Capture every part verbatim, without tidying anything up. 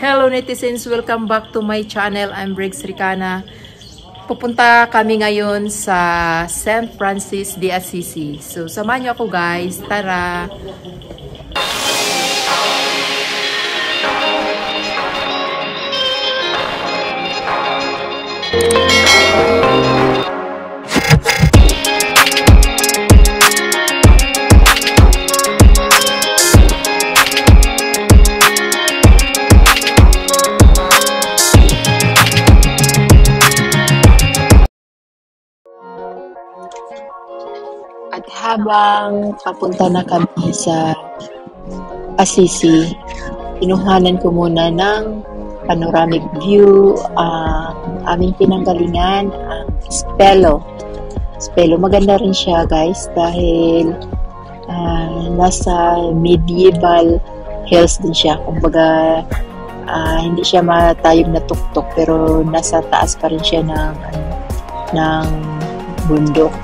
Hello netizens, welcome back to my channel. I'm Briggs Ricana. Pupunta kami ngayon sa Saint Francis de Assisi. So samahan niyo ako guys, tara! At habang papunta na kami sa Assisi, kinuhanan ko muna ng panoramic view ang uh, aming pinanggalingan, ang Spello. Spello, maganda rin siya guys dahil uh, nasa medieval hills din siya. Kumbaga, uh, hindi siya matayog na tuktok pero nasa taas pa rin siya ng, ng bundok.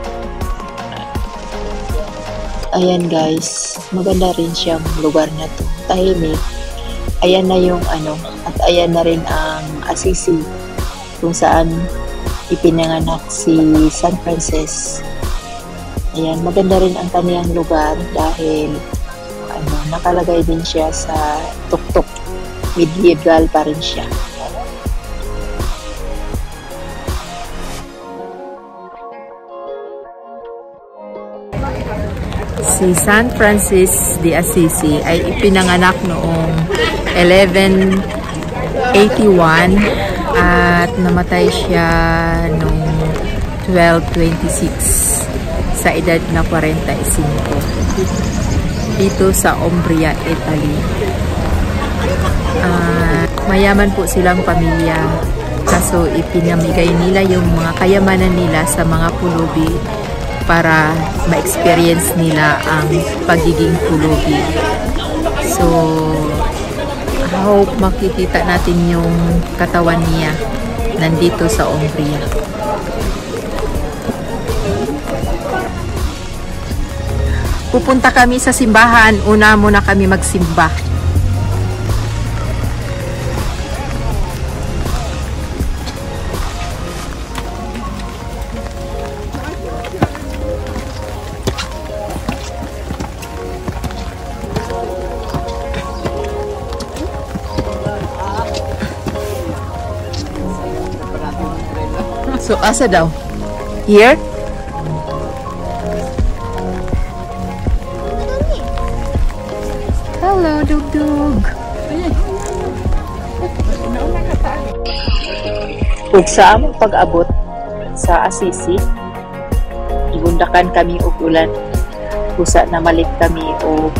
Ayan guys, maganda rin siyang lugar na to, tahimik. Ayan na yung ano, at ayan na rin ang Assisi kung saan ipinanganak si Saint Francis. Ayan, maganda rin ang kaniyang lugar dahil ano, nakalagay din siya sa tuktok. Medieval pa rin siya. Si Saint Francis de Assisi ay ipinanganak noong eleven eighty-one at namatay siya noong twelve twenty-six sa edad na forty-five dito sa Umbria, Italy. Uh, mayaman po silang pamilya kaso ipinamigay nila yung mga kayamanan nila sa mga pulubi para ma-experience nila ang pagiging pulubi. So, I hope makikita natin yung katawan niya nandito sa Umbria. Pupunta kami sa simbahan. Una muna kami magsimba. So, asa daw? Here? Hello, Dugdug! Ug sa among pag-abot sa Assisi, ibundakan kami og ulan. Kusa na malit kami og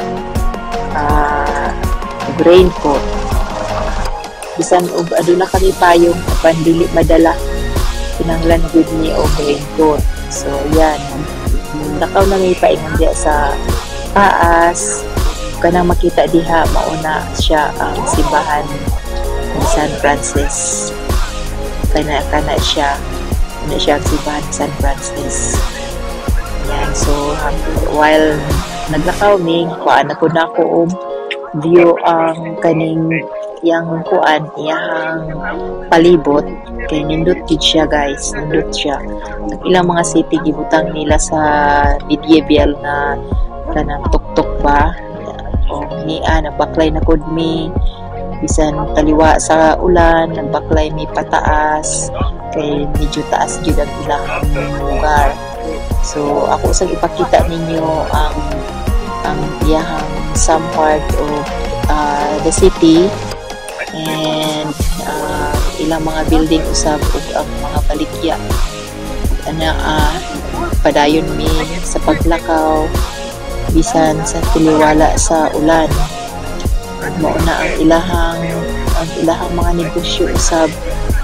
uh, raincoat. Bisan og aduna kami payong apan dili madala. Kinanglan good ni o raincoat. So, yan. Nakaw na may paingon diya sa taas. Kanang makita diha, mauna siya ang um, simbahan ni Saint Francis. Kana, kana siya. Kana siya ang simbahan ni Saint Francis. Yan. So, while naglakaw mi, kuan ako na ko view ang kaning yang kuan, iyang palibot. Kay nindot gid siya guys, nindot siya. Ang ilang mga city gibutang nila sa medieval na kanang tuktok ba o niya nagbaklay na kod mi bisan taliwa sa ulan, nagbaklay mi pataas kay medyo taas jud ang ilang lugar. So ako usag ipakita ninyo ang ang iyang some part of uh, the city and uh, ilang mga building usab ug ang mga baligya ana uh, padayon mi sa paglakaw bisan sa tiliwala sa ulan. Mao na ang ilahang ang ilahang mga negosyo usab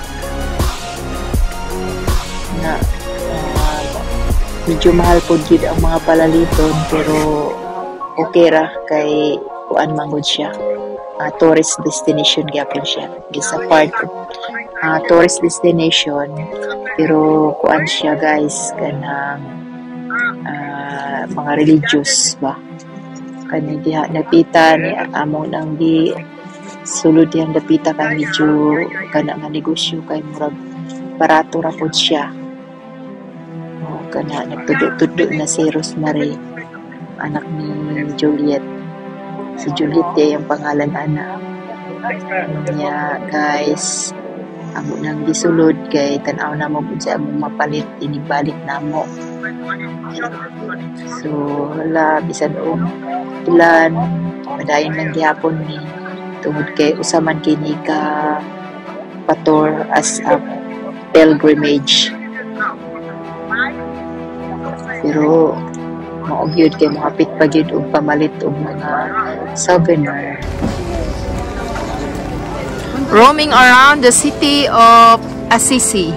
na uh, medyo mahal po gid ang mga palaliton pero okay ra kay kuan manggod siya. Uh, tourist destination gyapon siya. It's a part of uh, tourist destination pero kuan siya guys kanang uh, mga religious ba kani diha napita ni among nang di sulod yang dapita kay medyo kana nga negosyo kay murag barato ra pud siya. O kana nagtudo-tudo na si Rosemary, anak ni Juliet. Si Juliet eh, yung pangalan ana. Niya guys, amo nang gisulod kay tan-aw na mo pud sa among mapalit inibalik namo. So wala bisan og ulan, padayon lang gihapon ni tungod kay usaman kini ka pator as a pilgrimage. Pero maog yun kay makapit pa gyud og pamalit og mga souvenir. Roaming around the city of Assisi.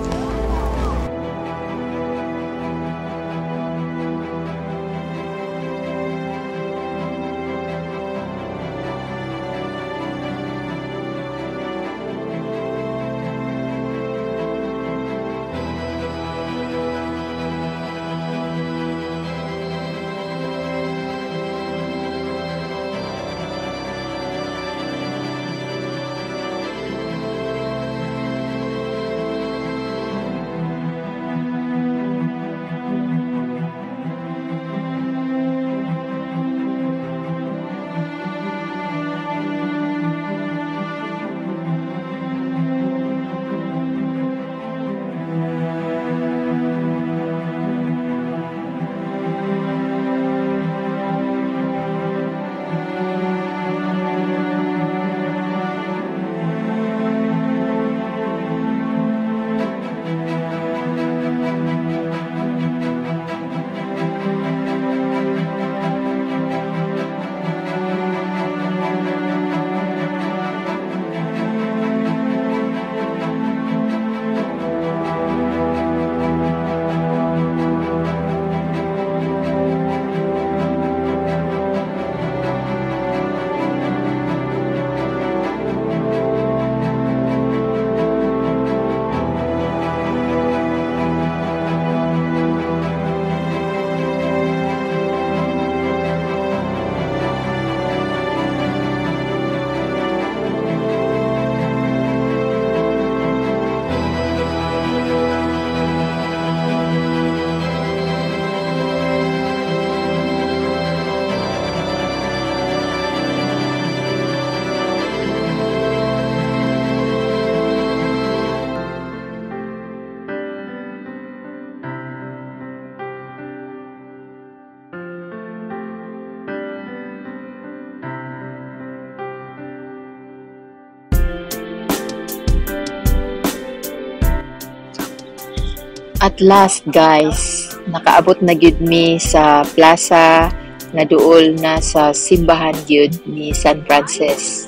At last guys, nakaabot na gyud mi sa plaza nga duol na sa simbahan gyud ni San Francis.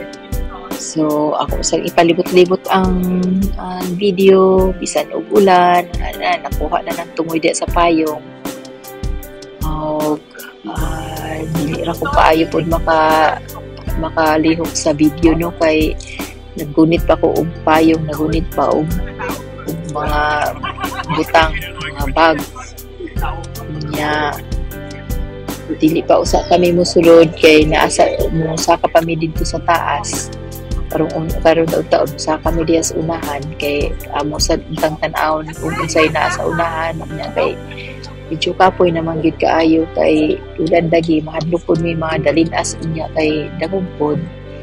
So ako sa ipalibot-libot ang, ang video bisan og ulan, ana nakuha na nang tungoy di sa payong. Og uh, dili ra ko paayo pod maka makalihok sa video no kay naggunit pa ko og payong, nagunit pa og mga butang, mga bag niya. Dili pa usa kami mosulod kay naasa mo sa kami dito sa taas karong karon daw taon sa kami diya sa unahan kay amo sa tang tan-aw kung unsay naa sa unahan niya kay medyo kapoy naman gid kaayo kay ulan dagi mahadlok pud may mga dalinas niya kay dagom pod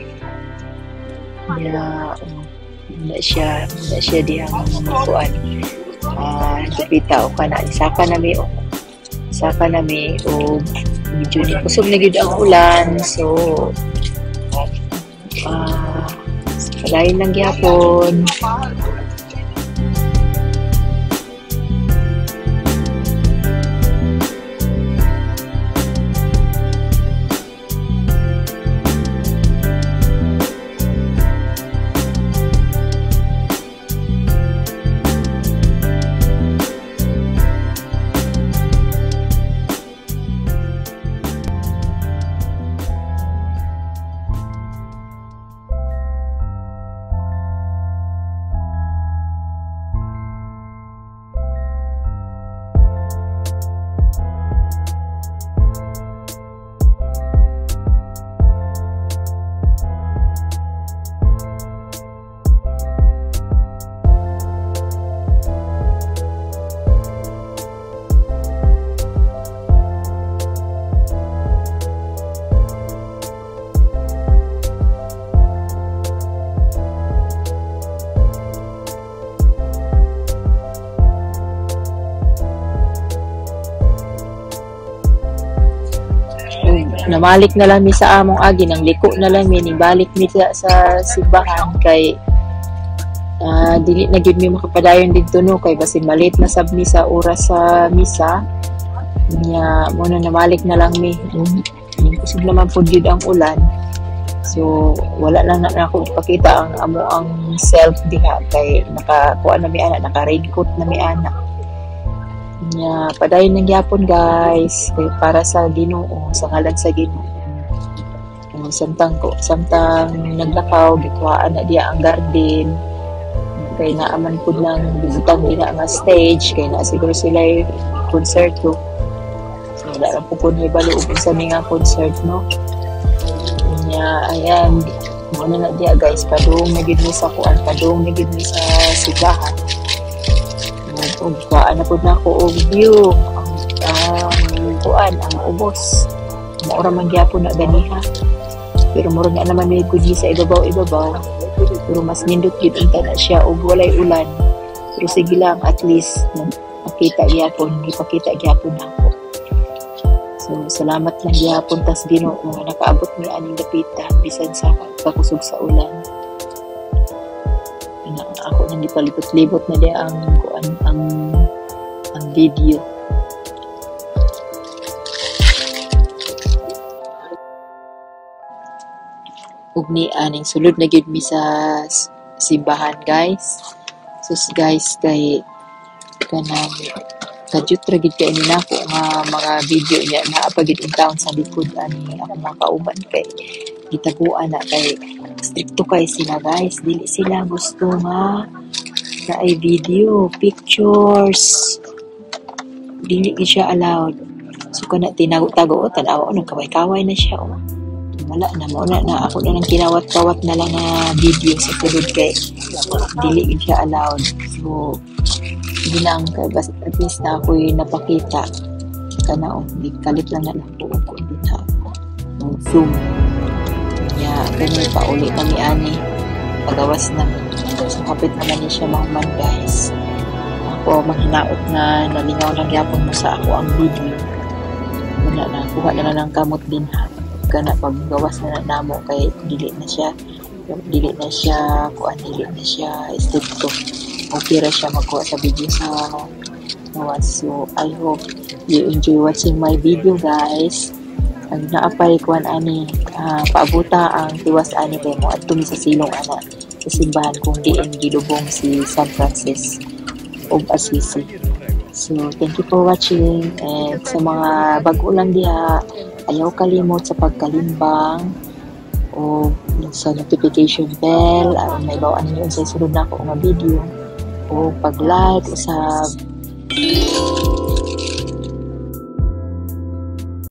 niya. Na siya na siya diyang makuan ah dipita o kana saka nami o saka nami o medyo ni kusog na gyud ang ulan. So ah padayon lang gyapon. namalik na lang mi sa among agi nang liko na lang mi ning balik mi sa, sa simbahan kay uh, dili na gyud mi makapadayon didto no kay basin malit na sab mi sa oras sa misa nya mo na namalik na lang mi imposible naman pud gyud ang ulan so wala lang na ako ipakita ang amo ang self diha kay nakakuha na mi ana naka raincoat na mi ana nya padayon nang gyapon guys kay para sa Ginoo sa ngalan sa Ginoo um, samtang ko samtang naglakaw gikuhaan na diya ang garden kay naaman pud lang butang dina nga stage kay na siguro sila konserto so wala lang po kun hibalo ug sa mga concert no nya ayan mo na na diya guys padung na gid mi sa kuan padung na gid mi sa sigahan ug kuan na pud nako og view ang um, kuan ang ubos mo ora man gyapon na ganiha pero mura nga naman may kudi sa ibabaw ibabaw pero mas nindot gid unta na siya og walay ulan pero sige lang at least makita gyapon gipakita gyapon nako so salamat lang gyapon tas Ginoo nga nakaabot mi aning dapita bisan sa kakusog sa ulan na ako nang gipalibot-libot na di ang kuan ang ang video ug ni aning sulod na gyud mi sa simbahan guys sus guys kay kanang kadyut ra gid kay ni nako nga mga video niya naa pa gid intawon sa likod ani ako mga kauban kay gitaguan na kay stricto kay sila guys dili sila gusto nga na ay video pictures dili gid siya allowed so kana tinago-tago tan-aw nang kaway-kaway na siya oh wala na mo na, na ako na nang kinawat-kawat na lang na video sa tulod kay dili gid siya allowed so hindi lang kay basta at least na ako'y napakita kana oh di kalit lang na lang po ko din ha zoom ya kani pa uli kami ani pagawas na so kapit naman ni siya mahuman guys ako manghinaot na nalingaw lang yapon mo sa ako ang video wala na kuha na lang ng kamot din ha kana paggawas na namo kay dili na siya dili na siya kuan dili na siya stricto okay ra siya magkuha sa video sa nawas so I hope you enjoy watching my video guys ang naapay kuan ani uh, paabuta ang tiwas ani kay mo adto mi sa silong ana sa simbahan kung diin gilubong si San Francis of Assisi so thank you for watching and sa mga bag-o lang diha ayaw kalimot sa pagkalimbang o sa notification bell aron may bawaan niyo sa sunod na ako nga video o pag-like o sa